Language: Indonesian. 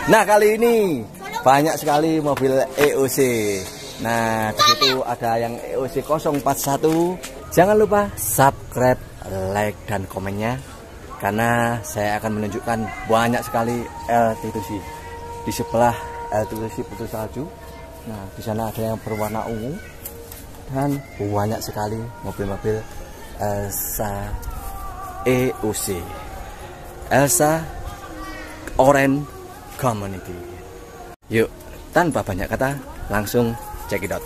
Nah, kali ini banyak sekali mobil EOC. Nah, di situ ada yang EOC 041. Jangan lupa subscribe, like, dan komennya, karena saya akan menunjukkan banyak sekali LT2C. Di sebelah LT2C putus salju. Nah, di sana ada yang berwarna ungu dan banyak sekali mobil-mobil Elsa EOC. Elsa Orange Community. Yuk, tanpa banyak kata, langsung check it out.